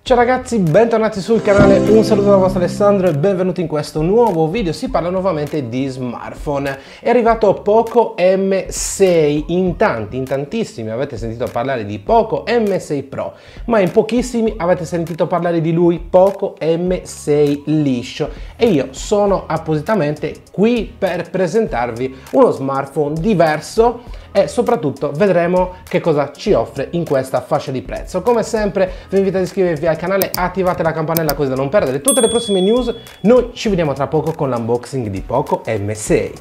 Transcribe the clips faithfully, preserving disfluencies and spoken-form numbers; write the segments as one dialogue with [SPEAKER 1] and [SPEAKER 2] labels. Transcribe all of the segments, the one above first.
[SPEAKER 1] Ciao ragazzi, bentornati sul canale, un saluto dal vostro Alessandro e benvenuti in questo nuovo video. Si parla nuovamente di smartphone. È arrivato Poco M sei, in tanti, in tantissimi avete sentito parlare di Poco M sei Pro, ma in pochissimi avete sentito parlare di lui, Poco M sei liscio, e io sono appositamente qui per presentarvi uno smartphone diverso e soprattutto vedremo che cosa ci offre in questa fascia di prezzo. Come sempre vi invito ad iscrivervi al canale, attivate la campanella così da non perdere tutte le prossime news. Noi ci vediamo tra poco con l'unboxing di Poco M sei.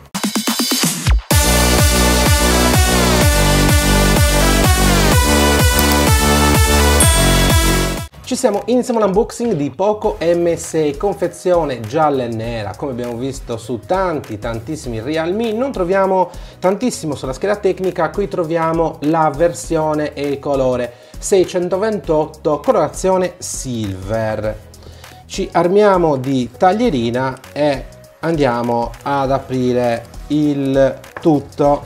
[SPEAKER 1] Ci siamo, iniziamo l'unboxing di Poco M sei, confezione gialla e nera, come abbiamo visto su tanti tantissimi Realme. Non troviamo tantissimo sulla scheda tecnica, qui troviamo la versione e il colore seicentoventotto, colorazione silver. Ci armiamo di taglierina e andiamo ad aprire il tutto.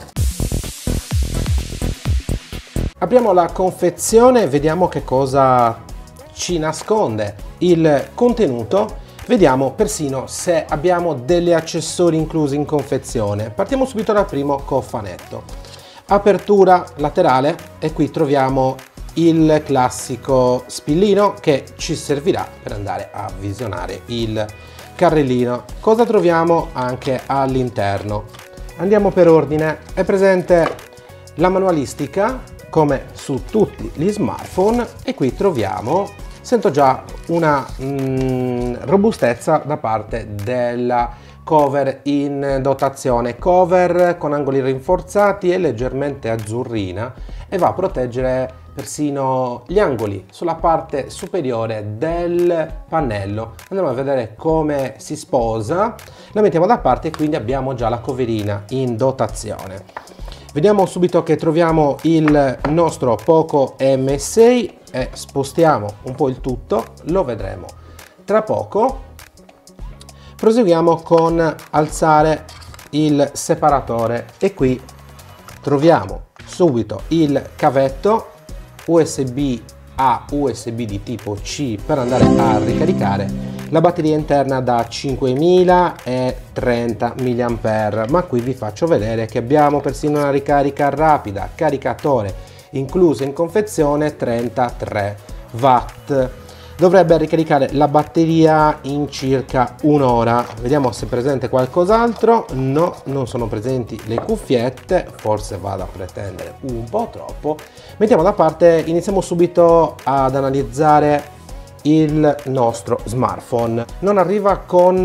[SPEAKER 1] Apriamo la confezione e vediamo che cosa ci nasconde il contenuto. Vediamo persino se abbiamo degli accessori inclusi in confezione. Partiamo subito dal primo cofanetto. Apertura laterale e qui troviamo il classico spillino che ci servirà per andare a visionare il carrellino. Cosa troviamo anche all'interno? Andiamo per ordine. È presente la manualistica come su tutti gli smartphone e qui troviamo, sento già una mm, robustezza da parte della cover in dotazione, cover con angoli rinforzati e leggermente azzurrina, e va a proteggere persino gli angoli sulla parte superiore del pannello. Andiamo a vedere come si sposa, la mettiamo da parte e quindi abbiamo già la coverina in dotazione. Vediamo subito che troviamo il nostro Poco M sei e spostiamo un po' il tutto, lo vedremo tra poco. Proseguiamo con alzare il separatore e qui troviamo subito il cavetto U S B A U S B di tipo C per andare a ricaricare la batteria interna da cinquemilatrenta milliampere orari, ma qui vi faccio vedere che abbiamo persino una ricarica rapida, caricatore incluso in confezione trentatré watt. Dovrebbe ricaricare la batteria in circa un'ora. Vediamo se è presente qualcos'altro. No, non sono presenti le cuffiette, forse vado a pretendere un po' troppo. Mettiamo da parte, iniziamo subito ad analizzare il nostro smartphone. Non arriva con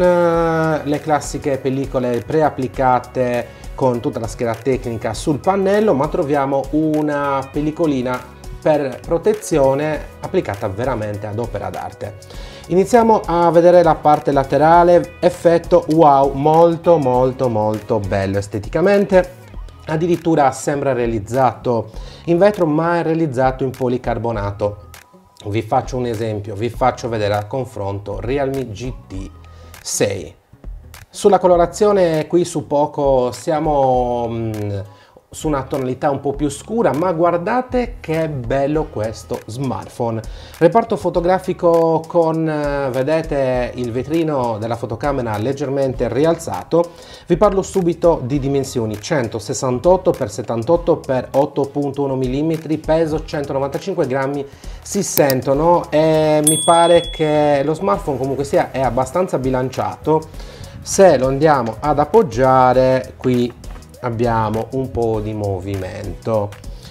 [SPEAKER 1] le classiche pellicole preapplicate con tutta la scheda tecnica sul pannello, ma troviamo una pellicolina per protezione applicata veramente ad opera d'arte. Iniziamo a vedere la parte laterale, effetto wow, molto molto molto bello esteticamente. Addirittura sembra realizzato in vetro, ma è realizzato in policarbonato. Vi faccio un esempio, vi faccio vedere a confronto Realme G T sei. Sulla colorazione qui su Poco siamo mh, su una tonalità un po' più scura, ma guardate che bello questo smartphone. Reparto fotografico con, vedete, il vetrino della fotocamera leggermente rialzato. Vi parlo subito di dimensioni: centosessantotto per settantotto per otto virgola uno millimetri, peso centonovantacinque grammi, si sentono, e mi pare che lo smartphone comunque sia è abbastanza bilanciato. Se lo andiamo ad appoggiare qui abbiamo un po' di movimento.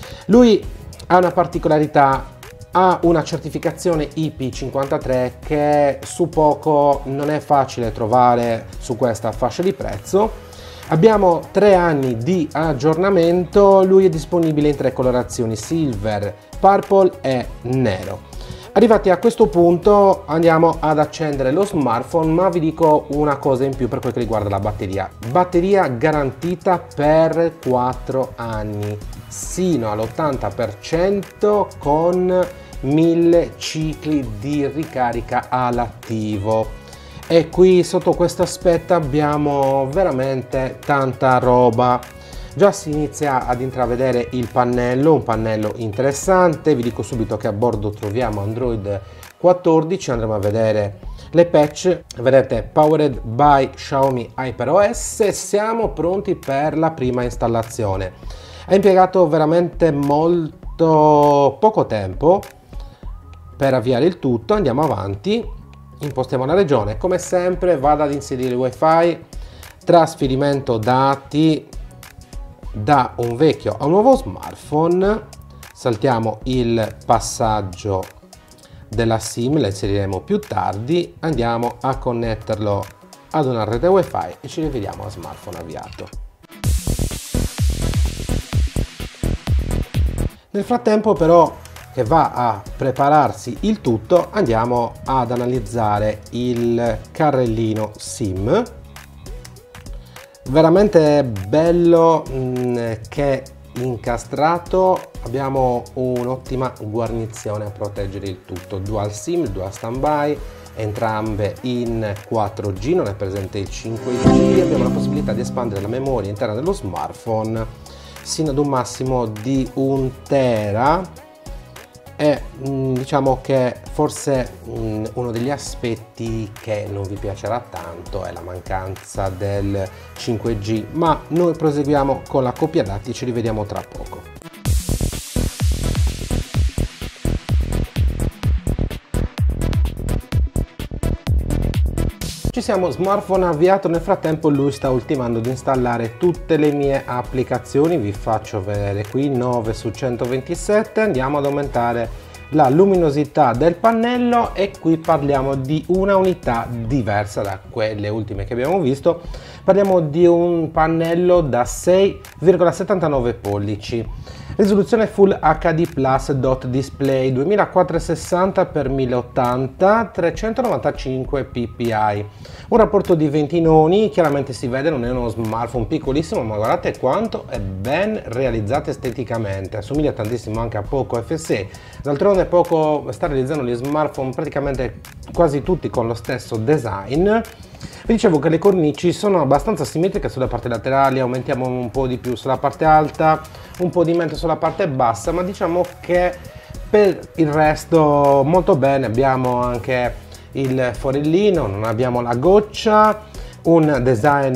[SPEAKER 1] Lui ha una particolarità, ha una certificazione I P cinquantatré che su Poco non è facile trovare su questa fascia di prezzo. Abbiamo tre anni di aggiornamento, lui è disponibile in tre colorazioni: silver, purple e nero. Arrivati a questo punto andiamo ad accendere lo smartphone, ma vi dico una cosa in più per quel che riguarda la batteria. Batteria garantita per quattro anni, sino all'ottanta per cento con mille cicli di ricarica all'attivo. E qui sotto questo aspetto abbiamo veramente tanta roba. Già si inizia ad intravedere il pannello, un pannello interessante. Vi dico subito che a bordo troviamo Android quattordici, andremo a vedere le patch. Vedete, powered by Xiaomi HyperOS, siamo pronti per la prima installazione. Ha impiegato veramente molto poco tempo per avviare il tutto. Andiamo avanti, impostiamo la regione, come sempre vado ad inserire il wifi, trasferimento dati da un vecchio a un nuovo smartphone, saltiamo il passaggio della SIM, la inseriremo più tardi, andiamo a connetterlo ad una rete wifi e ci rivediamo a smartphone avviato. Nel frattempo però che va a prepararsi il tutto, andiamo ad analizzare il carrellino SIM. Veramente bello, mh, che incastrato, abbiamo un'ottima guarnizione a proteggere il tutto, dual SIM, dual standby, entrambe in quattro G, non è presente il cinque G. Abbiamo la possibilità di espandere la memoria interna dello smartphone sino ad un massimo di un tera. E mh, diciamo che forse mh, uno degli aspetti che non vi piacerà tanto è la mancanza del cinque G, ma noi proseguiamo con la coppia dati, ci rivediamo tra poco. Ci siamo, smartphone avviato. Nel frattempo lui sta ultimando di installare tutte le mie applicazioni, vi faccio vedere qui nove su centoventisette. Andiamo ad aumentare la luminosità del pannello e qui parliamo di una unità diversa da quelle ultime che abbiamo visto. Parliamo di un pannello da sei virgola settantanove pollici, risoluzione Full H D Plus Dot Display duemilaquattrocentosessanta per mille ottanta, trecentonovantacinque ppi, un rapporto di venti noni. Chiaramente si vede, non è uno smartphone piccolissimo, ma guardate quanto è ben realizzato esteticamente, assomiglia tantissimo anche a Poco F sei. D'altronde Poco sta realizzando gli smartphone praticamente quasi tutti con lo stesso design. Vi dicevo che le cornici sono abbastanza simmetriche sulle parti laterali, aumentiamo un po' di più sulla parte alta, un po' di meno sulla parte bassa, ma diciamo che per il resto molto bene. Abbiamo anche il forellino, non abbiamo la goccia, un design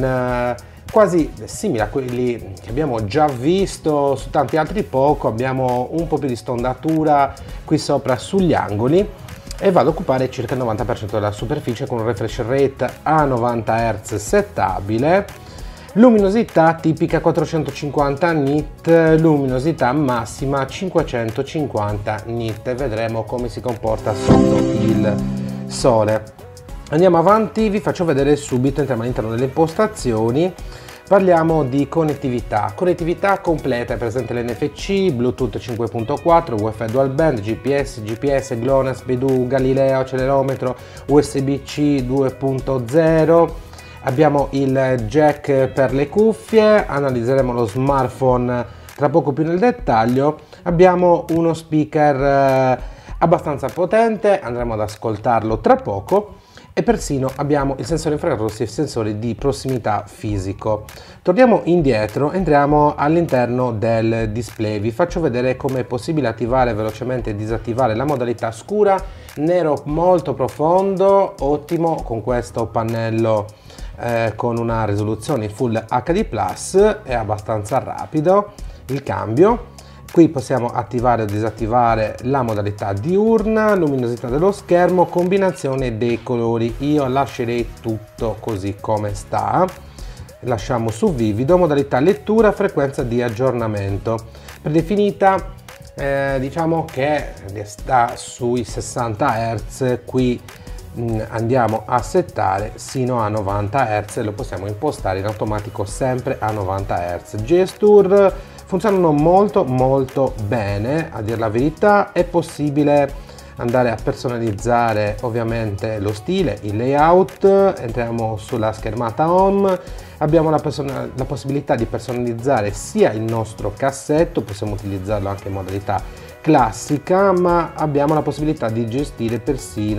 [SPEAKER 1] quasi simile a quelli che abbiamo già visto su tanti altri Poco. Abbiamo un po' più di stondatura qui sopra sugli angoli e va ad occupare circa il novanta per cento della superficie con un refresh rate a novanta hertz settabile, luminosità tipica quattrocentocinquanta nit, luminosità massima cinquecentocinquanta nit, e vedremo come si comporta sotto il sole. Andiamo avanti, vi faccio vedere subito, entriamo all'interno delle impostazioni. Parliamo di connettività, connettività completa, è presente l'N F C, Bluetooth cinque punto quattro, Wi-Fi dual band, G P S, G P S, GLONASS, Beidou, Galileo, accelerometro, U S B C due punto zero, abbiamo il jack per le cuffie, analizzeremo lo smartphone tra poco più nel dettaglio. Abbiamo uno speaker eh, abbastanza potente, andremo ad ascoltarlo tra poco. E persino abbiamo il sensore infrarossi e il sensore di prossimità fisico. Torniamo indietro, entriamo all'interno del display. Vi faccio vedere come è possibile attivare velocemente e disattivare la modalità scura, nero molto profondo, ottimo con questo pannello eh, con una risoluzione Full H D plus, è abbastanza rapido il cambio. Qui possiamo attivare o disattivare la modalità diurna, luminosità dello schermo, combinazione dei colori. Io lascerei tutto così come sta, lasciamo su vivido, modalità lettura, frequenza di aggiornamento predefinita, eh, diciamo che sta sui sessanta hertz. Qui mh, andiamo a settare sino a novanta hertz e lo possiamo impostare in automatico sempre a novanta hertz. Gesture funzionano molto molto bene, a dire la verità. È possibile andare a personalizzare ovviamente lo stile, il layout. Entriamo sulla schermata home, abbiamo la, la possibilità di personalizzare sia il nostro cassetto, possiamo utilizzarlo anche in modalità classica, ma abbiamo la possibilità di gestire persino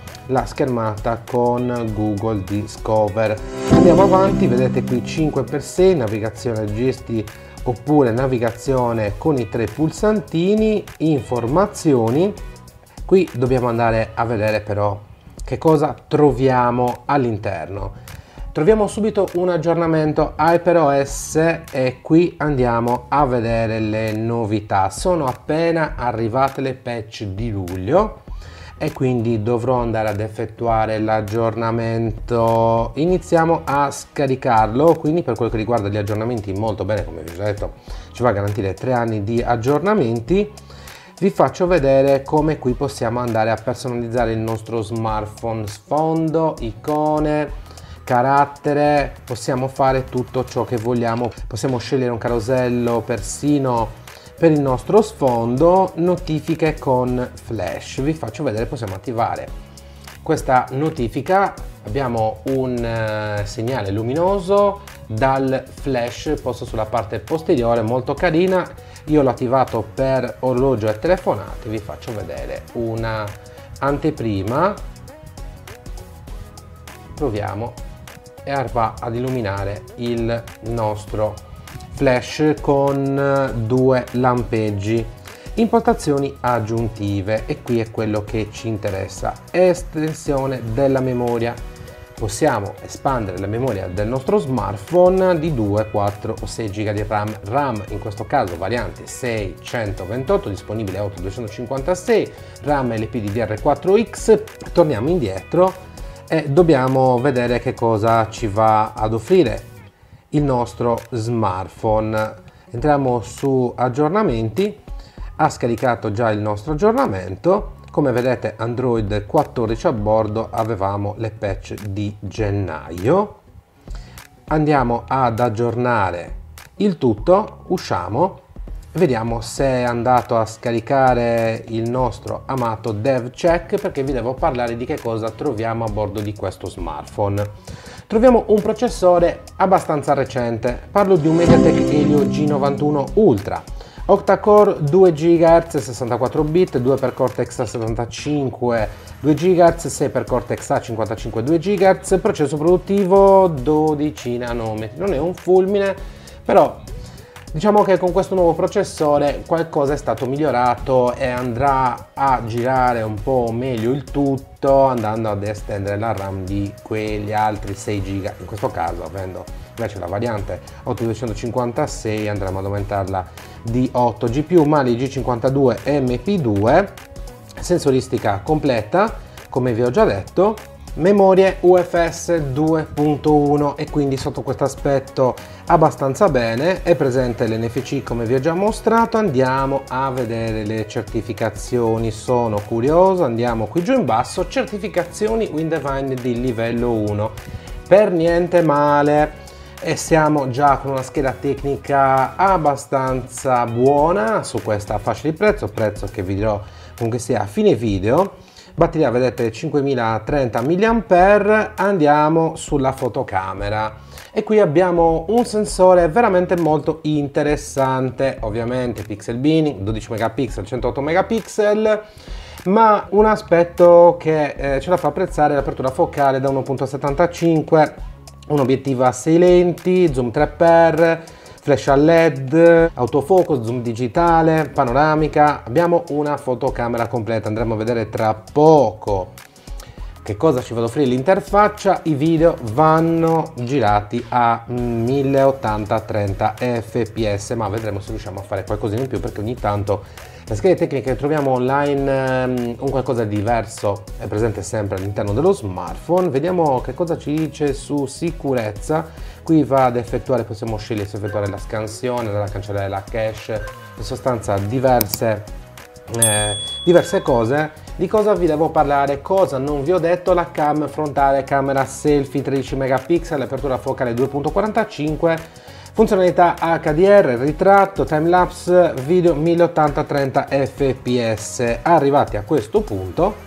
[SPEAKER 1] la schermata con Google Discover. Andiamo avanti, vedete qui cinque per sei, navigazione gesti oppure navigazione con i tre pulsantini, informazioni. Qui dobbiamo andare a vedere però che cosa troviamo all'interno. Troviamo subito un aggiornamento HyperOS e qui andiamo a vedere le novità. Sono appena arrivate le patch di luglio e quindi dovrò andare ad effettuare l'aggiornamento. Iniziamo a scaricarlo, quindi per quello che riguarda gli aggiornamenti molto bene, come vi ho già detto, ci va a garantire tre anni di aggiornamenti. Vi faccio vedere come qui possiamo andare a personalizzare il nostro smartphone, sfondo, icone, carattere, possiamo fare tutto ciò che vogliamo, possiamo scegliere un carosello persino per il nostro sfondo, notifiche con flash. Vi faccio vedere, possiamo attivare questa notifica, abbiamo un uh, segnale luminoso dal flash posto sulla parte posteriore, molto carina. Io l'ho attivato per orologio e telefonate, vi faccio vedere una anteprima, proviamo, e va ad illuminare il nostro flash con due lampeggi. Impostazioni aggiuntive, e qui è quello che ci interessa: estensione della memoria. Possiamo espandere la memoria del nostro smartphone di due, quattro o sei giga di RAM. RAM in questo caso variante sei centoventotto, disponibile a otto duecentocinquantasei, RAM L P D D R quattro X. Torniamo indietro e dobbiamo vedere che cosa ci va ad offrire il nostro smartphone. Entriamo su aggiornamenti, ha scaricato già il nostro aggiornamento. Come vedete Android quattordici a bordo, avevamo le patch di gennaio. Andiamo ad aggiornare il tutto, usciamo, vediamo se è andato a scaricare il nostro amato DevCheck, perché vi devo parlare di che cosa troviamo a bordo di questo smartphone. Troviamo un processore abbastanza recente, parlo di un MediaTek Helio G novantuno Ultra, octa-core, due gigahertz, sessantaquattro bit, due per Cortex A settantacinque, due gigahertz, sei per Cortex A cinquantacinque, due gigahertz, processo produttivo dodici nanometri. Non è un fulmine, però diciamo che con questo nuovo processore qualcosa è stato migliorato e andrà a girare un po' meglio il tutto, andando ad estendere la RAM di quegli altri sei giga. In questo caso, avendo invece la variante otto duecentocinquantasei, andremo ad aumentarla di otto. G P U Mali G cinquantadue M P due, sensoristica completa come vi ho già detto, memorie U F S due punto uno, e quindi sotto questo aspetto abbastanza bene. È presente l'N F C come vi ho già mostrato. Andiamo a vedere le certificazioni, sono curioso. Andiamo qui giù in basso, certificazioni Windavine di livello uno, per niente male, e siamo già con una scheda tecnica abbastanza buona su questa fascia di prezzo, prezzo che vi dirò comunque sia a fine video. Batteria vedete cinquemilatrenta milliampere. Andiamo sulla fotocamera e qui abbiamo un sensore veramente molto interessante, ovviamente pixel binning, dodici megapixel, centootto megapixel, ma un aspetto che eh, ce la fa apprezzare l'apertura focale da uno virgola settantacinque, un obiettivo a sei lenti, zoom tre x, flash a L E D, autofocus, zoom digitale, panoramica. Abbiamo una fotocamera completa, andremo a vedere tra poco che cosa ci va ad offrire l'interfaccia. I video vanno girati a mille ottanta trenta F P S, ma vedremo se riusciamo a fare qualcosa in più, perché ogni tanto le schede tecniche che troviamo online, un qualcosa di diverso è presente sempre all'interno dello smartphone. Vediamo che cosa ci dice su sicurezza. Qui va ad effettuare, possiamo scegliere se effettuare la scansione, andare a cancellare la cache, in sostanza diverse, eh, diverse cose. Di cosa vi devo parlare? Cosa non vi ho detto? La cam frontale, camera selfie tredici megapixel, apertura focale due virgola quarantacinque, funzionalità H D R, ritratto, timelapse, video mille ottanta trenta F P S. Arrivati a questo punto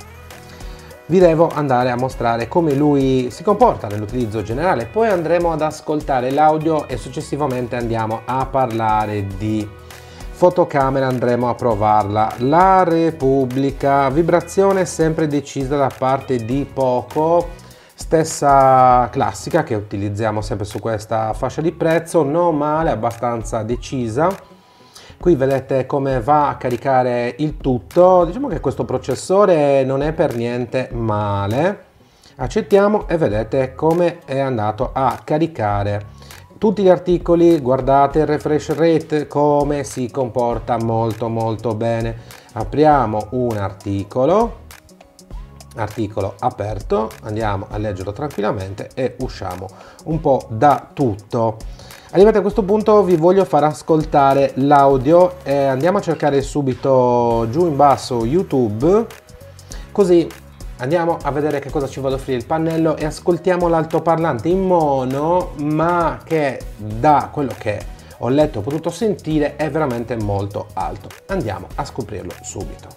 [SPEAKER 1] vi devo andare a mostrare come lui si comporta nell'utilizzo generale, poi andremo ad ascoltare l'audio e successivamente andiamo a parlare di fotocamera andremo a provarla. La Repubblica, vibrazione sempre decisa da parte di Poco, stessa classica che utilizziamo sempre su questa fascia di prezzo, non male, abbastanza decisa. Qui vedete come va a caricare il tutto. Diciamo che questo processore non è per niente male. Accettiamo e vedete come è andato a caricare tutti gli articoli. Guardate il refresh rate come si comporta molto molto bene. Apriamo un articolo, articolo aperto, andiamo a leggerlo tranquillamente e usciamo un po' da tutto. Arrivati a questo punto vi voglio far ascoltare l'audio e andiamo a cercare subito giù in basso YouTube, così andiamo a vedere che cosa ci vuole offrire il pannello e ascoltiamo l'altoparlante in mono, ma che da quello che ho letto, ho potuto sentire, è veramente molto alto. Andiamo a scoprirlo subito.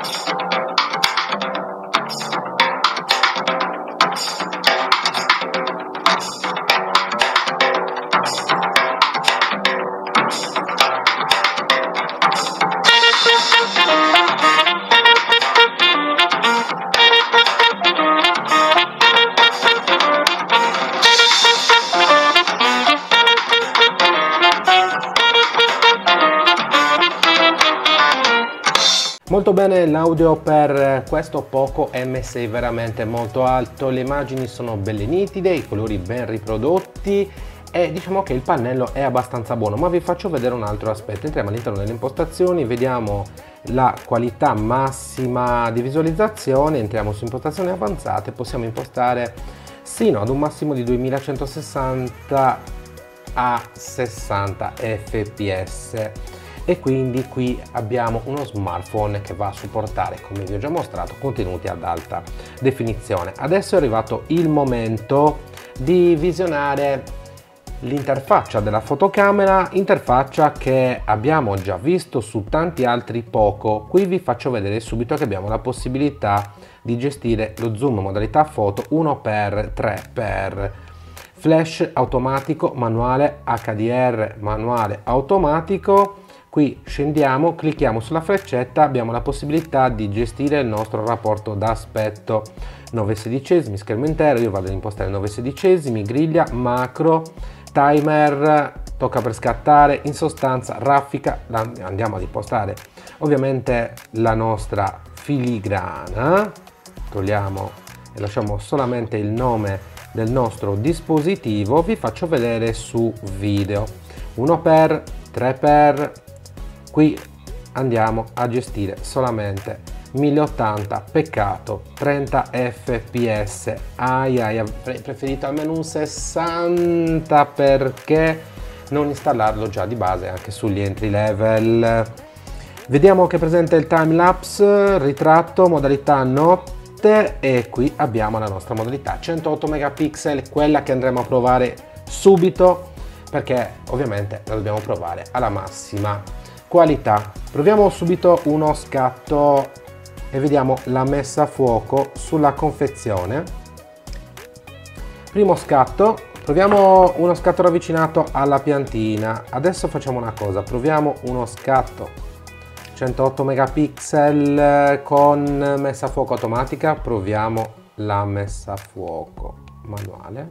[SPEAKER 1] Molto bene l'audio per questo Poco M sei, veramente molto alto, le immagini sono belle nitide, i colori ben riprodotti e diciamo che il pannello è abbastanza buono. Ma vi faccio vedere un altro aspetto. Entriamo all'interno delle impostazioni, vediamo la qualità massima di visualizzazione, entriamo su impostazioni avanzate, possiamo impostare sino ad un massimo di duemilacentosessanta a sessanta fps. E quindi qui abbiamo uno smartphone che va a supportare, come vi ho già mostrato, contenuti ad alta definizione. Adesso è arrivato il momento di visionare l'interfaccia della fotocamera, interfaccia che abbiamo già visto su tanti altri Poco. Qui vi faccio vedere subito che abbiamo la possibilità di gestire lo zoom modalità foto uno per tre per, flash automatico, manuale, H D R manuale automatico. Qui scendiamo, clicchiamo sulla freccetta, abbiamo la possibilità di gestire il nostro rapporto d'aspetto, nove sedicesimi, schermo intero, io vado ad impostare nove sedicesimi, griglia, macro, timer, tocca per scattare, in sostanza raffica, andiamo ad impostare ovviamente la nostra filigrana, togliamo e lasciamo solamente il nome del nostro dispositivo. Vi faccio vedere su video, uno per tre per, qui andiamo a gestire solamente mille ottanta, peccato, trenta fps, ai ai, avrei preferito almeno un sessanta, perché non installarlo già di base anche sugli entry level. Vediamo che è presente il timelapse, ritratto, modalità notte, e qui abbiamo la nostra modalità centootto megapixel, quella che andremo a provare subito, perché ovviamente la dobbiamo provare alla massima qualità. Proviamo subito uno scatto e vediamo la messa a fuoco sulla confezione. Primo scatto, proviamo uno scatto ravvicinato alla piantina. Adesso facciamo una cosa, proviamo uno scatto centootto megapixel con messa a fuoco automatica, proviamo la messa a fuoco manuale,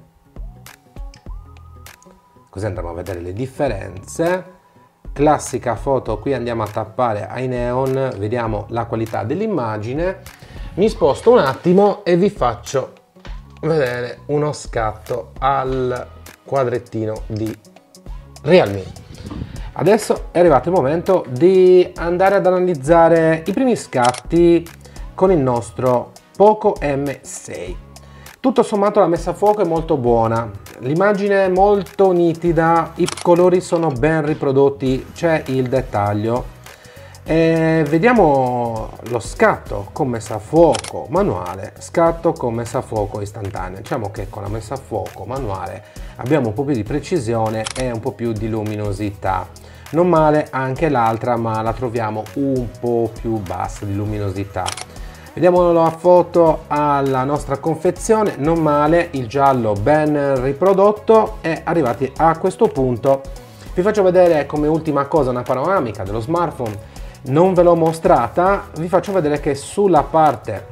[SPEAKER 1] così andremo a vedere le differenze. Classica foto, qui andiamo a tappare ai neon, vediamo la qualità dell'immagine. Mi sposto un attimo e vi faccio vedere uno scatto al quadrettino di Realme. Adesso è arrivato il momento di andare ad analizzare i primi scatti con il nostro Poco M sei. Tutto sommato la messa a fuoco è molto buona, l'immagine è molto nitida, i colori sono ben riprodotti, c'è il dettaglio. E vediamo lo scatto con messa a fuoco manuale, scatto con messa a fuoco istantanea. Diciamo che con la messa a fuoco manuale abbiamo un po' più di precisione e un po' più di luminosità. Non male anche l'altra, ma la troviamo un po' più bassa di luminosità. Vediamo la foto alla nostra confezione, non male, il giallo ben riprodotto, e arrivati a questo punto vi Vi faccio vedere come ultima cosa una panoramica dello smartphone, non ve l'ho mostrata, vi faccio vedere che sulla parte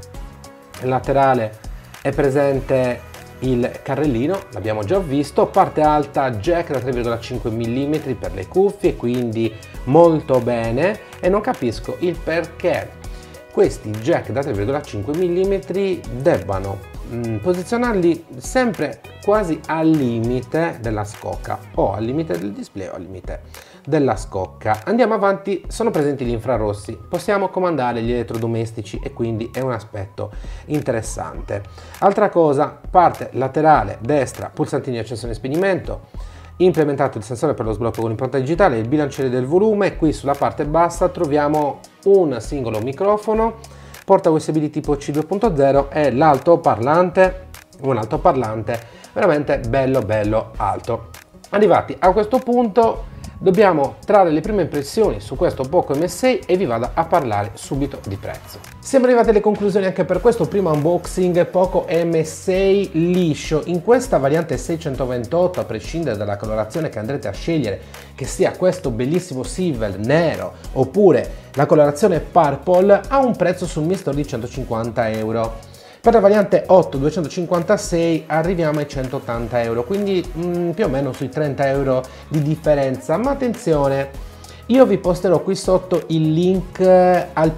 [SPEAKER 1] laterale è presente il carrellino, l'abbiamo già visto, parte alta jack da tre virgola cinque millimetri per le cuffie, quindi molto bene, e non capisco il perché questi jack da tre virgola cinque millimetri debbano mh, posizionarli sempre quasi al limite della scocca, o al limite del display o al limite della scocca. Andiamo avanti, sono presenti gli infrarossi, possiamo comandare gli elettrodomestici e quindi è un aspetto interessante. Altra cosa, parte laterale destra, pulsantini di accensione e spegnimento, implementato il sensore per lo sblocco con impronta digitale, il bilanciere del volume. Qui sulla parte bassa troviamo un singolo microfono, porta U S B di tipo C due punto zero e l'altoparlante, un altoparlante veramente bello bello alto. Arrivati a questo punto dobbiamo trarre le prime impressioni su questo Poco M sei e vi vado a parlare subito di prezzo. Siamo arrivati alle conclusioni anche per questo primo unboxing Poco M sei liscio. In questa variante seicentoventotto, a prescindere dalla colorazione che andrete a scegliere, che sia questo bellissimo silver nero oppure la colorazione purple, ha un prezzo sul mio store di centocinquanta euro. Per la variante otto duecentocinquantasei arriviamo ai centottanta euro, quindi mm, più o meno sui trenta euro di differenza. Ma attenzione, io vi posterò qui sotto il link al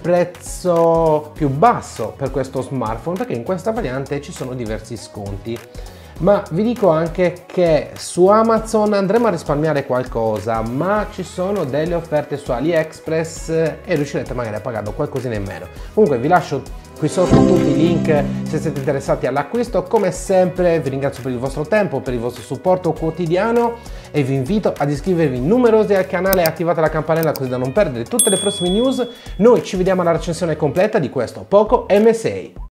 [SPEAKER 1] prezzo più basso per questo smartphone, perché in questa variante ci sono diversi sconti. Ma vi dico anche che su Amazon andremo a risparmiare qualcosa, ma ci sono delle offerte su AliExpress e riuscirete magari a pagarlo qualcosina in meno. Comunque vi lascio qui sotto tutti i link se siete interessati all'acquisto. Come sempre vi ringrazio per il vostro tempo, per il vostro supporto quotidiano e vi invito ad iscrivervi numerosi al canale e attivate la campanella così da non perdere tutte le prossime news. Noi ci vediamo alla recensione completa di questo Poco M sei.